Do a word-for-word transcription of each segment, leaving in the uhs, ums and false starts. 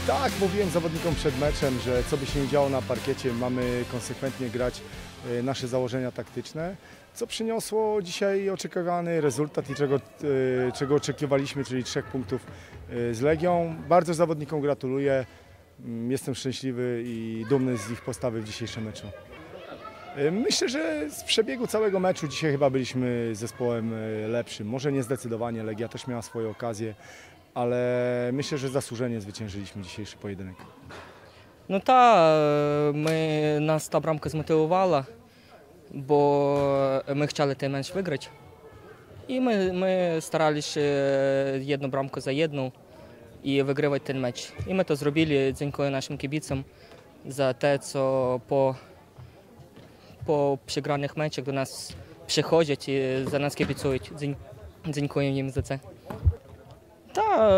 Tak, mówiłem zawodnikom przed meczem, że co by się nie działo na parkiecie, mamy konsekwentnie grać nasze założenia taktyczne, co przyniosło dzisiaj oczekiwany rezultat i czego, czego oczekiwaliśmy, czyli trzech punktów z Legią. Bardzo zawodnikom gratuluję, jestem szczęśliwy i dumny z ich postawy w dzisiejszym meczu. Myślę, że z przebiegu całego meczu dzisiaj chyba byliśmy zespołem lepszym. Może nie zdecydowanie, Legia też miała swoje okazje, ale myślę, że zasłużenie zwyciężyliśmy dzisiejszy pojedynek. Ну та, ми, нас та брамка змотивувала, бо ми хотіли той менш виграти. І ми, ми старалися одну брамку за одну і вигравати той матч. І ми то зробили, дякую нашим кибицям за те, що по, по przegranych мечах до нас приходять і за нас кибицюють. Дякую їм за це. Та,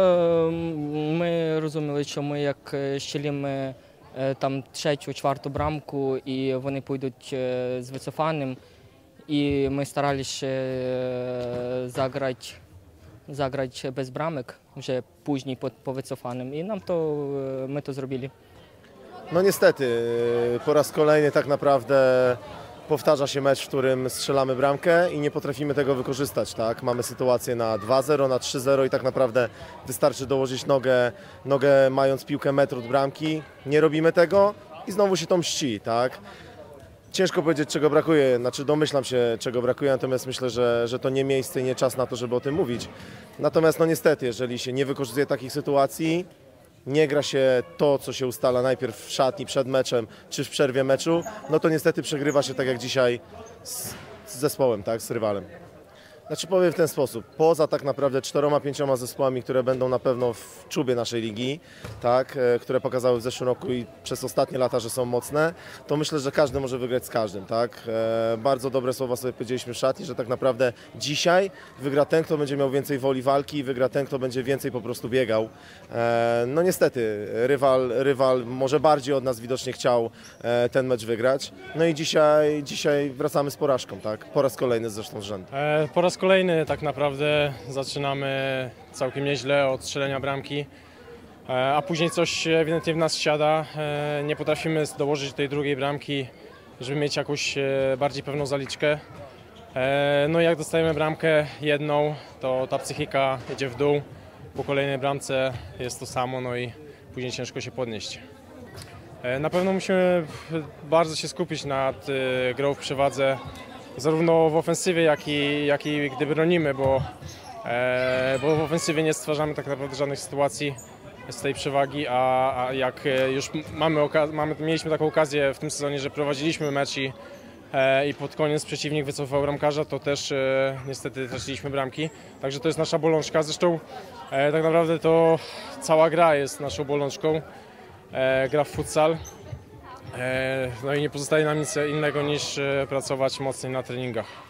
ми розуміли, що ми як щелімо там третю, чверту брамку і вони пойдуть з вицофаним. І ми старалися заграти, заграти без брамок, вже później po, po wycofanym. I nam to, my to zrobili. No niestety, po raz kolejny tak naprawdę powtarza się mecz, w którym strzelamy bramkę i nie potrafimy tego wykorzystać. Tak? Mamy sytuację na dwa zero, na trzy zero i tak naprawdę wystarczy dołożyć nogę, nogę mając piłkę metr od bramki. Nie robimy tego i znowu się to mści. Tak? Ciężko powiedzieć, czego brakuje, znaczy domyślam się, czego brakuje, natomiast myślę, że, że to nie miejsce i nie czas na to, żeby o tym mówić. Natomiast no niestety, jeżeli się nie wykorzystuje takich sytuacji, nie gra się to, co się ustala najpierw w szatni przed meczem, czy w przerwie meczu, no to niestety przegrywa się tak jak dzisiaj z, z zespołem, tak, z rywalem. Znaczy powiem w ten sposób, poza tak naprawdę czteroma, pięcioma zespołami, które będą na pewno w czubie naszej ligi, tak, e, które pokazały w zeszłym roku i przez ostatnie lata, że są mocne, to myślę, że każdy może wygrać z każdym. Tak. E, bardzo dobre słowa sobie powiedzieliśmy w szatni, że tak naprawdę dzisiaj wygra ten, kto będzie miał więcej woli walki i wygra ten, kto będzie więcej po prostu biegał. E, no niestety, rywal, rywal może bardziej od nas widocznie chciał e, ten mecz wygrać. No i dzisiaj, dzisiaj wracamy z porażką, tak, po raz kolejny zresztą z rzędu. E, po raz kolejny tak naprawdę zaczynamy całkiem nieźle od strzelenia bramki, a później coś ewidentnie w nas siada. Nie potrafimy dołożyć tej drugiej bramki, żeby mieć jakąś bardziej pewną zaliczkę. No i jak dostajemy bramkę jedną, to ta psychika jedzie w dół. Po kolejnej bramce jest to samo, no i później ciężko się podnieść. Na pewno musimy bardzo się skupić nad grą w przewadze, zarówno w ofensywie, jak i, jak i gdy bronimy, bo, e, bo w ofensywie nie stwarzamy tak naprawdę żadnych sytuacji z tej przewagi, a, a jak już mamy, mamy, mieliśmy taką okazję w tym sezonie, że prowadziliśmy mecz i, e, i pod koniec przeciwnik wycofał bramkarza, to też e, niestety traciliśmy bramki, także to jest nasza bolączka. Zresztą e, tak naprawdę to cała gra jest naszą bolączką, e, gra w futsal. No i nie pozostaje nam nic innego niż pracować mocniej na treningach.